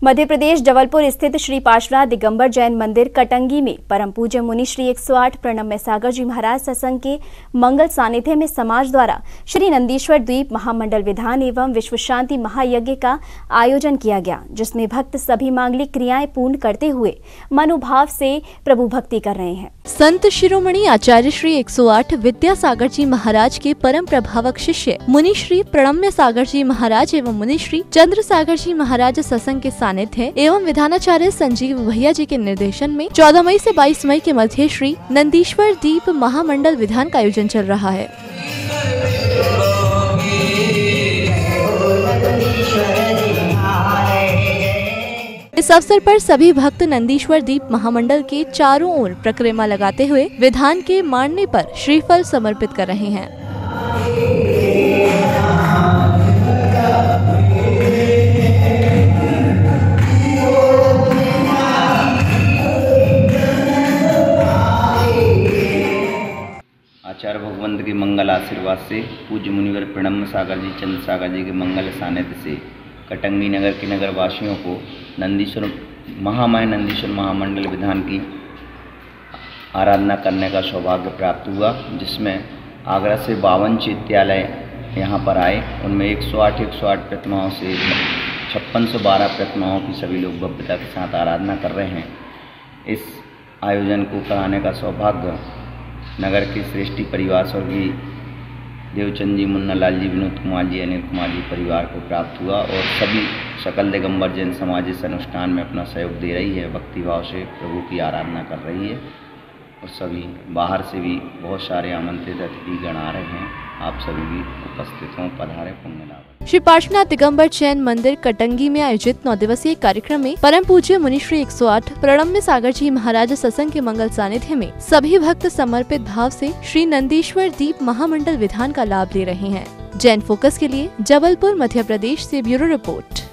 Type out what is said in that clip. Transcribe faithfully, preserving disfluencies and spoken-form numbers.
मध्य प्रदेश जबलपुर स्थित श्री पार्श्वनाथ दिगंबर जैन मंदिर कटंगी में परम पूज्य मुनि श्री एक सौ आठ प्रणम्य सागर जी महाराज सत्संग के मंगल सानिध्य में समाज द्वारा श्री नंदीश्वर द्वीप महामंडल विधान एवं विश्व शांति महायज्ञ का आयोजन किया गया, जिसमें भक्त सभी मांगलिक क्रियाएं पूर्ण करते हुए मनोभाव से प्रभु भक्ति कर रहे हैं। संत शिरोमणि आचार्य श्री एक सौ आठ विद्यासागर जी महाराज के परम प्रभावक शिष्य मुनि श्री प्रणम्य सागर जी महाराज एवं मुनि श्री चंद्र सागर जी महाराज सत्संग के सानिध्य एवं विधानाचार्य संजीव भैया जी के निर्देशन में चौदह मई से बाईस मई के मध्य श्री नंदीश्वर द्वीप महामंडल विधान का आयोजन चल रहा है। इस अवसर पर सभी भक्त नंदीश्वर द्वीप महामंडल के चारों ओर परिक्रमा लगाते हुए विधान के मानने पर श्रीफल समर्पित कर रहे हैं। आचार्य भगवंत के मंगल आशीर्वाद से पूज्य मुनिवर प्रणम्य सागर जी चंद्र सागर जी के मंगल सानिध्य से कटंगी नगर के नगर वासियों को नंदीश्वर महामाय नंदीश्वर महामंडल विधान की आराधना करने का सौभाग्य प्राप्त हुआ, जिसमें आगरा से बावन चैत्यालय यहाँ पर आए। उनमें एक सौ आठ एक सौ आठ प्रतिमाओं से छप्पन सौ बारह प्रतिमाओं की सभी लोग भव्यता के साथ आराधना कर रहे हैं। इस आयोजन को कराने का सौभाग्य नगर के श्रेष्ठी परिवार स्वर्गीय देवचंद जी, मुन्ना लाल जी, विनोद कुमार जी, अनिल कुमार जी परिवार को प्राप्त हुआ और सभी सकल दिगंबर जैन समाज इस अनुष्ठान में अपना सहयोग दे रही है, भक्तिभाव से प्रभु की आराधना कर रही है और सभी बाहर से भी बहुत सारे आमंत्रित अतिथि गण आ रहे हैं। आप सभी भी उपस्थित हों, पधारे, पुण्य लाभ। श्री पार्श्वनाथ दिगंबर जैन मंदिर कटंगी में आयोजित नौ दिवसीय कार्यक्रम में परम पूज्य मुनि श्री एक सौ आठ प्रणम्य सागर जी महाराज सत्संग के मंगल सानिध्य में सभी भक्त समर्पित भाव से श्री नंदीश्वर द्वीप महामंडल विधान का लाभ ले रहे हैं। जैन फोकस के लिए जबलपुर मध्य प्रदेश से ब्यूरो रिपोर्ट।